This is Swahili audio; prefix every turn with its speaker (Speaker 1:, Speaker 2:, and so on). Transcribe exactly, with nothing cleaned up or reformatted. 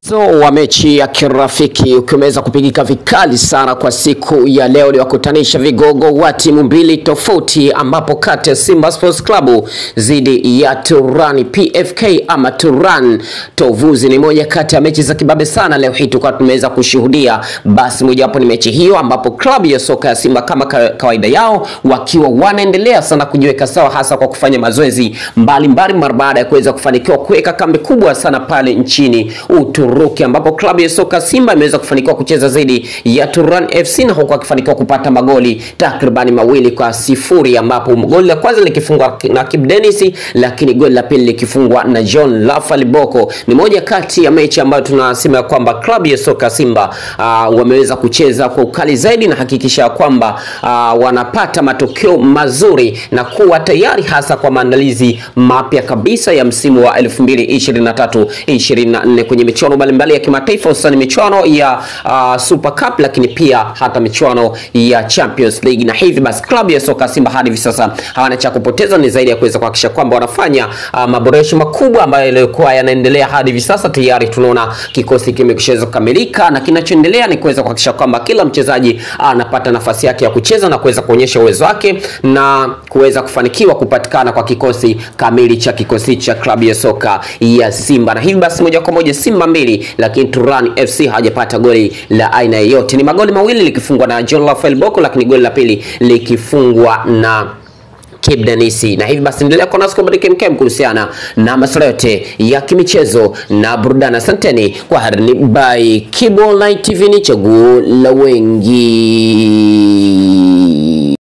Speaker 1: So wa mechi ya kirafiki ukimeweza kupigika vikali sana kwa siku ya leo, liwakutanisha vigogo wa timu mbili tofauti, ambapo kati ya Simba Sports Club zidi ya Turan P F K ama Turan Tovuzi. Ni moja kati ya mechi za kibabe sana leo hii tukao tumeweza kushuhudia. Basi moja hapo ni mechi hiyo ambapo klabu ya soka ya Simba kama kawaida yao wakiwa wanaendelea sana kujiweka sawa, hasa kwa kufanya mazoezi mbalimbali mara baada ya kuweza kufanikiwa kuweka kambi kubwa sana pale nchini Uturuki, ambapo klabu ya soka Simba imeweza kufanikiwa kucheza zaidi ya Turan F C na huko akifanikiwa kupata magoli takribani mawili kwa sifuri, ambapo goli la kwanza likifungwa na Kibu Denis, lakini goli la pili likifungwa na John Lafali Bocco. Ni moja kati ya mechi ambayo tunasema kwamba klabu ya soka Simba uh, wameweza kucheza kwa ukali zaidi na hakikisha kwamba uh, wanapata matokeo mazuri na kuwa tayari hasa kwa maandalizi mapya kabisa ya msimu wa elfu mbili ishirini na tatu ishirini na nne kwenye michuano mbalimbali ya kimataifa, hususan michuano ya uh, Super Cup, lakini pia hata michuano ya Champions League. Na hivi basi klabu ya soka Simba hadi hivi sasa hawana cha kupoteza, ni zaidi ya kuweza kuhakikisha kwamba wanafanya uh, maboresho makubwa ambayo yalikuwa yanaendelea hadi hivi sasa. Tayari tunaona kikosi kimekishaweza kukamilika na kinachoendelea ni kuweza kuhakikisha kwamba kila mchezaji anapata uh, nafasi yake ya kucheza na kuweza kuonyesha uwezo wake na kuweza kufanikiwa kupatikana kwa kikosi kamili cha kikosi cha klabu ya soka ya Simba. Na hivi basi moja kwa moja Simba mbili, lakini Turan F C hajapata goli la aina yoyote. Ni magoli mawili likifungwa na John Lafali Bocco, lakini goli la pili likifungwa na Kibu Denis. Na hivi basi endelea kwa nasi kubadilika mkem kuhusiana na masuala yote ya kimichezo na burudani. Asanteni kwa harini by Kibu Online T V, ni chaguo la wengi.